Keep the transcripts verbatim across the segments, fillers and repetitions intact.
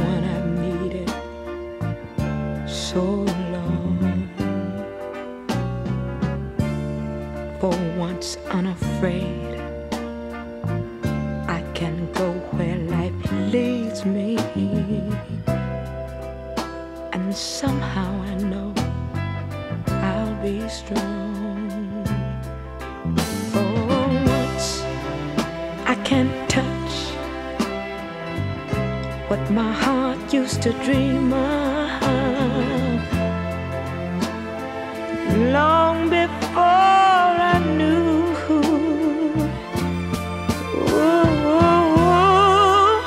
someone I've needed so long. For once unafraid, I can go where life leads me, and somehow I know I'll be strong. For once I can't touch what my heart used to dream of, long before I knew ooh,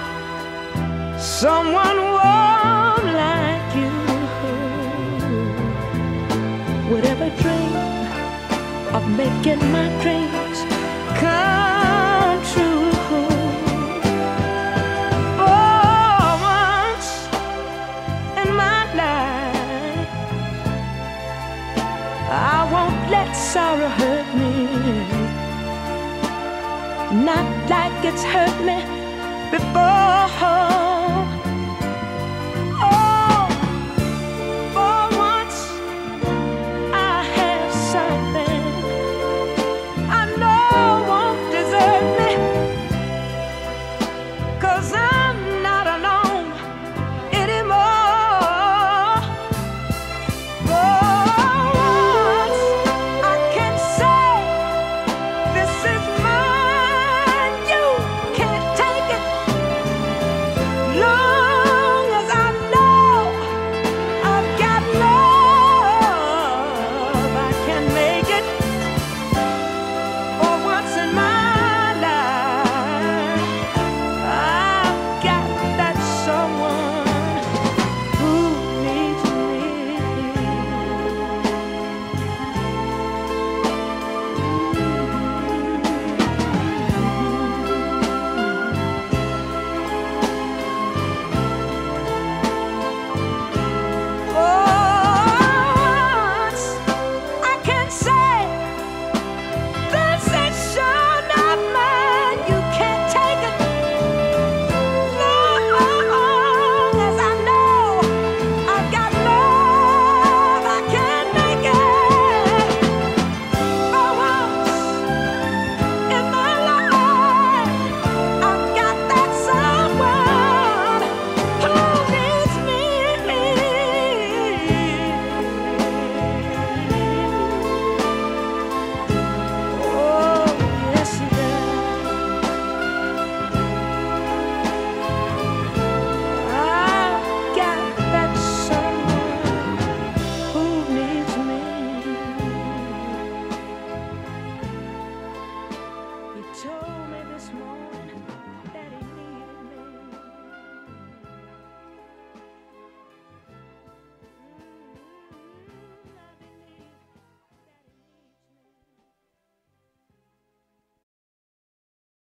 someone warm like you would ever dream of making my dreams come true. For once in my life, I won't let sorrow hurt me, not like it's hurt me before.